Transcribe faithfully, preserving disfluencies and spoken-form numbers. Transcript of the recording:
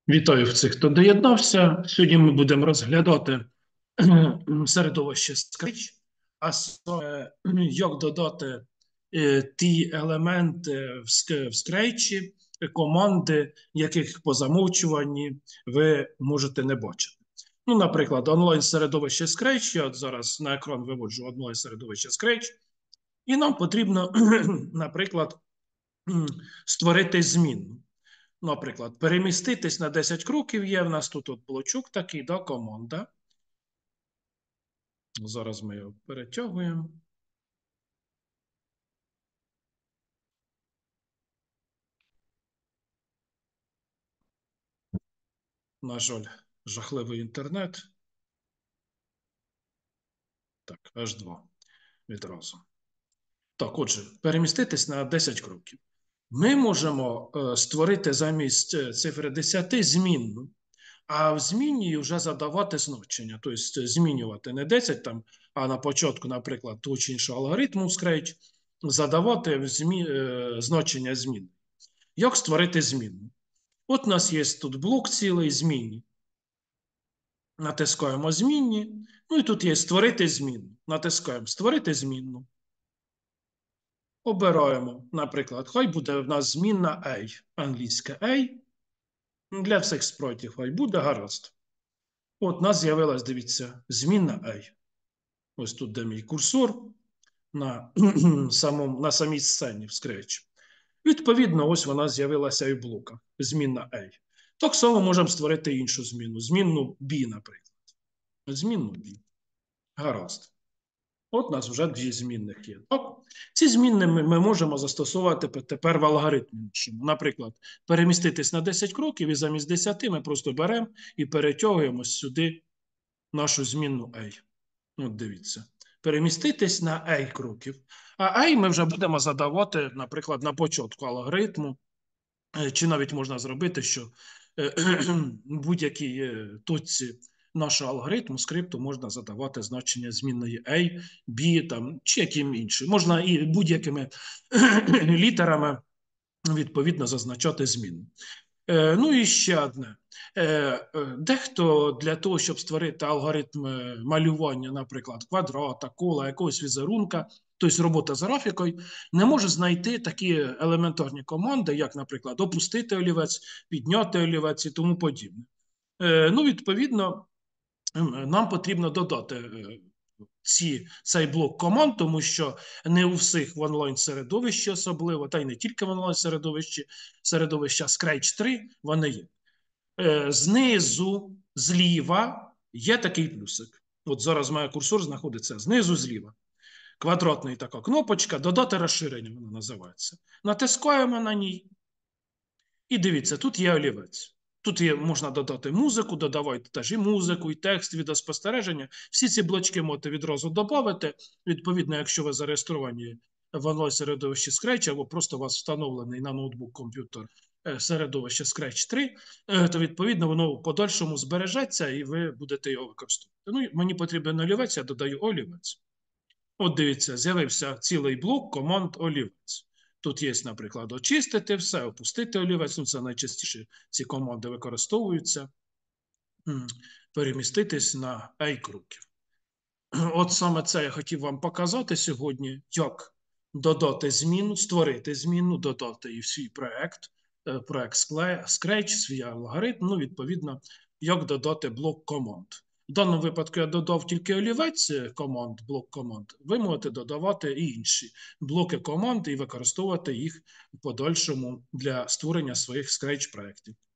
Вітаю всіх, хто доєднався. Сьогодні ми будемо розглядати середовище Scratch, а саме як додати е, ті елементи в ск- в Scratch, команди, яких по замовчуванні ви можете не бачити. Ну, наприклад, онлайн-середовище Scratch, я от зараз на екран виводжу онлайн-середовище Scratch, і нам потрібно, наприклад, створити зміну. Наприклад, переміститись на десять кроків є. В нас тут от блочок такий, да, команда. Зараз ми його перетягуємо. На жаль, жахливий інтернет. Так, аж два відразу. Так, отже, переміститись на десять кроків. Ми можемо е, створити замість е, цифри десять змінну, а в зміні вже задавати значення. Тобто змінювати не десять, там, а на початку, наприклад, того чи іншого алгоритму в Scratch, задавати в змі... е, значення змін. Як створити зміну? От у нас є тут блок цілий змінні. Натискаємо змінні. Ну і тут є створити зміну. Натискаємо створити змінну. Обираємо, наприклад, хай буде в нас змінна A, англійська A. Для всіх спрайтів хай буде гаразд. От у нас з'явилась, дивіться, змінна A. Ось тут де мій курсор на, самому, на самій сцені в Scratch. Відповідно, ось вона з'явилася і в блоках. Змінна A. Так само можемо створити іншу зміну. Змінну B, наприклад. Змінну B. Гаразд. От у нас вже дві змінних є. Так? Ці змінні ми, ми можемо застосовувати тепер в алгоритмі. Наприклад, переміститись на десять кроків і замість десять ми просто беремо і перетягуємо сюди нашу змінну A. От дивіться. Переміститись на A кроків. А A ми вже будемо задавати, наприклад, на початку алгоритму. Чи навіть можна зробити, що будь-якій точці нашого алгоритму, скрипту можна задавати значення змінної A, B там, чи яким іншим. Можна і будь-якими літерами відповідно зазначати зміну. Ну і ще одне. Дехто для того, щоб створити алгоритм малювання, наприклад, квадрата, кола, якогось візерунка, тобто робота з графікою, не може знайти такі елементарні команди, як, наприклад, опустити олівець, підняти олівець і тому подібне. Ну, відповідно, нам потрібно додати ці, цей блок команд, тому що не у всіх в онлайн-середовищі особливо, та й не тільки в онлайн-середовищі, середовища Scratch три, вони є. Е, знизу, зліва є такий плюсик. От зараз моя курсор знаходиться знизу, зліва. Квадратна така кнопочка, додати розширення, вона називається. Натискаємо на ній. І дивіться, тут є олівець. Тут є, можна додати музику, додавайте теж і музику, і текст, відеоспостереження. Всі ці блочки можете відразу додати. Відповідно, якщо ви зареєстровані в онлайн-середовищі Scratch, або просто у вас встановлений на ноутбук комп'ютер середовище Scratch три, то, відповідно, воно в подальшому збережеться і ви будете його використовувати. Ну, мені потрібен олівець, я додаю олівець. От дивіться, з'явився цілий блок команд олівець. Тут є, наприклад, очистити все, опустити олівець, ну це найчастіше ці команди використовуються, переміститись на A кроків. От саме це я хотів вам показати сьогодні, як додати зміну, створити зміну, додати і свій проект, проект Scratch, свій алгоритм, ну, відповідно, як додати блок команд. В даному випадку я додав тільки олівець команд, блок команд. Ви можете додавати і інші блоки команд і використовувати їх в подальшому для створення своїх Scratch проєктів.